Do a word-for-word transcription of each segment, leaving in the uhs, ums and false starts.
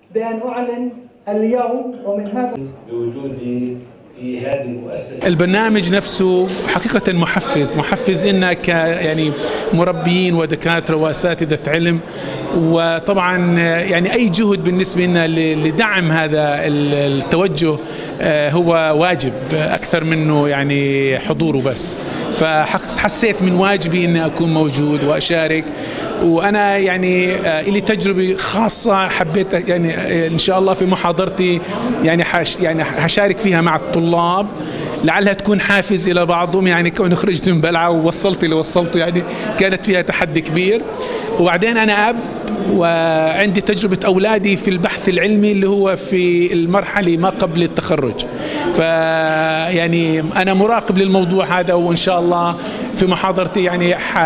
بأن أعلن اليوم ومن هذا بوجودي في هذه المؤسسة. البرنامج نفسه حقيقة محفز محفز إننا ك يعني مربيين ودكاترة وأساتذة علم، وطبعا يعني أي جهد بالنسبة لنا لدعم هذا التوجه هو واجب أكثر منه يعني حضوره بس. فحسيت من واجبي إني أكون موجود وأشارك، وأنا يعني لي تجربة خاصة حبيت يعني إن شاء الله في محاضرتي يعني حش يعني حشارك فيها مع الطلاب، لعلها تكون حافز إلى بعضهم. يعني كون خرجت من بلعة ووصلت اللي وصلته يعني كانت فيها تحدي كبير. وبعدين أنا أب وعندي تجربة أولادي في البحث العلمي اللي هو في المرحلة ما قبل التخرج، فيعني أنا مراقب للموضوع هذا، وإن شاء الله في محاضرتي يعني ح...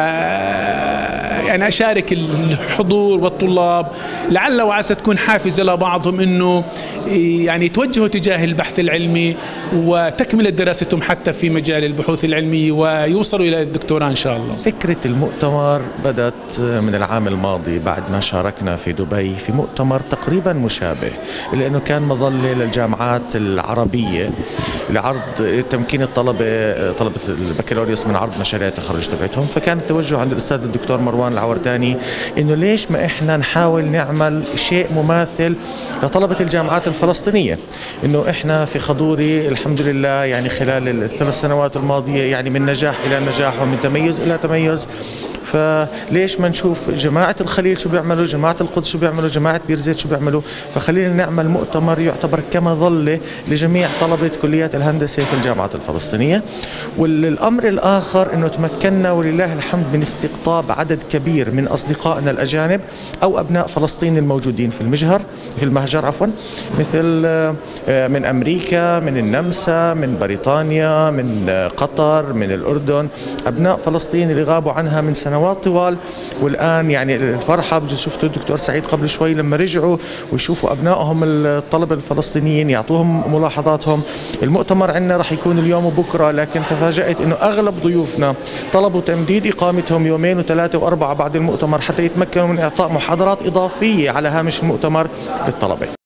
يعني أشارك الحضور والطلاب لعل وعسى تكون حافز لبعضهم إنه يعني يتوجهوا تجاه البحث العلمي وتكملة دراستهم حتى في مجال البحوث العلمية ويوصلوا إلى الدكتوراه إن شاء الله. فكرة المؤتمر بدأت من العام الماضي بعد ما شاركنا في دبي في مؤتمر تقريبا مشابه، لأنه كان مظلة للجامعات العربية لعرض تمكين الطلبة طلبة البكالوريوس من عرض مشاريع التخرج تبعتهم. فكان التوجه عند الأستاذ الدكتور مروان العورتاني إنه ليش ما إحنا نحاول نعمل شيء مماثل لطلبة الجامعات الفلسطينية، إنه إحنا في خضوري الحمد لله يعني خلال الثلاث سنوات الماضية يعني من نجاح إلى نجاح ومن تميز إلى تميز. فليش ما نشوف جماعة الخليل شو بيعملوا، جماعة القدس شو بيعملوا، جماعة بير زيت شو بيعملوا. فخلينا نعمل مؤتمر يعتبر كمظلة لجميع طلبة كليات الهندسة في الجامعات الفلسطينية. والأمر الآخر إنه تمكنا ولله الحمد من استقطاب عدد كبير من أصدقائنا الأجانب أو أبناء فلسطين الموجودين في المجهر في المهجر عفوا، مثل من أمريكا، من النمسا، من بريطانيا، من قطر، من الأردن، أبناء فلسطين اللي غابوا عنها من سنوات طوال. والآن يعني الفرحة بجوز شفتوا الدكتور سعيد قبل شوي لما رجعوا ويشوفوا أبنائهم الطلبة الفلسطينيين يعطوهم ملاحظاتهم. المؤتمر عندنا رح يكون اليوم وبكرة، لكن تفاجأت إنه أغلب ضيوفنا طلبوا تمديد إقامتهم يومين وثلاثة وأربعة بعد المؤتمر حتى يتمكنوا من إعطاء محاضرات إضافية على هامش المؤتمر للطلبة.